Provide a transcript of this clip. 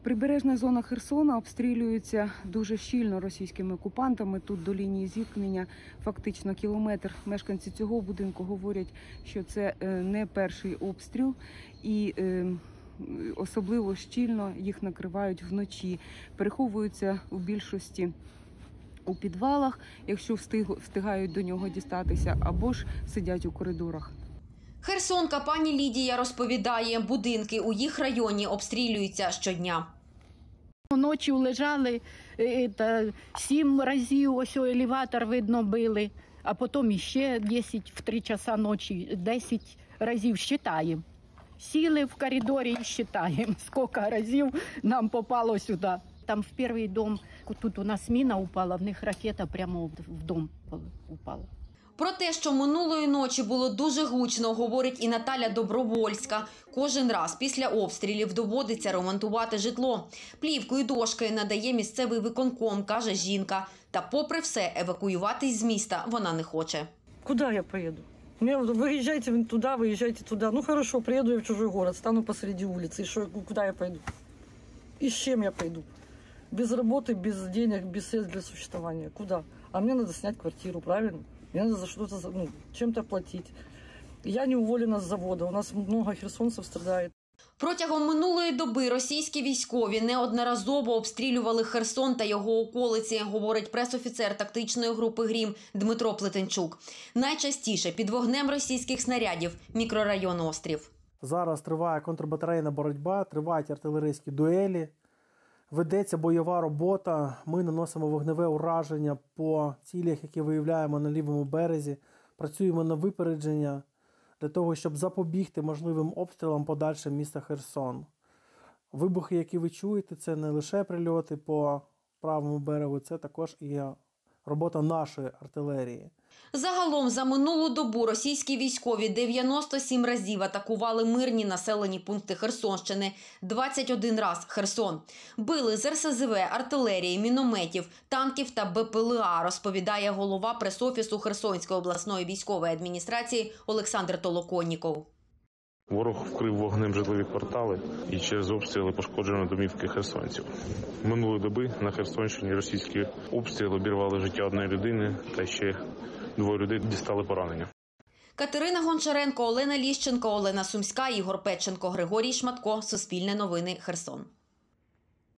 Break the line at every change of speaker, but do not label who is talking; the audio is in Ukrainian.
Прибережна зона Херсона обстрілюється дуже щільно російськими окупантами. Тут до лінії зіткнення фактично кілометр. Мешканці цього будинку говорять, що це не перший обстріл і особливо щільно їх накривають вночі. Переховуються у більшості у підвалах, якщо встигають до нього дістатися, або ж сидять у коридорах.
Херсонка пані Лідія розповідає, будинки у їх районі обстрілюються щодня.
Ночі лежали 7 разів, ось елеватор видно били, а потім іще 10 в 3 часа ночі, 10 разів считаємо. Сіли в коридорі і считаємо, скільки разів нам попало сюди. Там в перший дом, тут у нас міна упала, в них ракета прямо в дом упала.
Про те, що минулої ночі було дуже гучно, говорить і Наталя Добровольська. Кожен раз після обстрілів доводиться ремонтувати житло. Плівку і дошки надає місцевий виконком, каже жінка. Та попри все, евакуюватись з міста вона не хоче.
Куди я поїду? Виїжджайте туди, виїжджайте туди. Ну хорошо, приїду я в чужой город, стану посреди вулиці. І що, куди я поїду? І з чим я поїду? Без роботи, без денег, без средств для существования. Куда? А мне надо снять квартиру, правильно? Мне надо за что-то, чем-то платить. Я не уволена с завода, у нас много херсонцев страдает.
Протягом минулої доби російські військові неодноразово обстрілювали Херсон та його околиці, говорить пресофіцер тактичної групи «Грім» Дмитро Плетенчук. Найчастіше під вогнем російських снарядів мікрорайон Острів.
Зараз триває контрбатарейна боротьба, тривають артилерійські дуелі. Ведеться бойова робота, ми наносимо вогневе ураження по цілях, які виявляємо на лівому березі. Працюємо на випередження для того, щоб запобігти можливим обстрілам подальшим міста Херсон. Вибухи, які ви чуєте, це не лише прильоти по правому берегу, це також і робота нашої артилерії.
Загалом за минулу добу російські військові 97 разів атакували мирні населені пункти Херсонщини, 21 раз Херсон. Били з РСЗВ, артилерії, мінометів, танків та БПЛА, розповідає голова прес-офісу Херсонської обласної військової адміністрації Олександр Толоконніков.
Ворог вкрив вогнем житлові квартали і через обстріли пошкоджено домівки херсонців. Минулої доби на Херсонщині російські обстріли обірвали життя однієї людини та ще 2 людей дістали поранення.
Катерина Гончаренко, Олена Ліщенко, Олена Сумська, Ігор Петченко, Григорій Шматко. Суспільне новини, Херсон.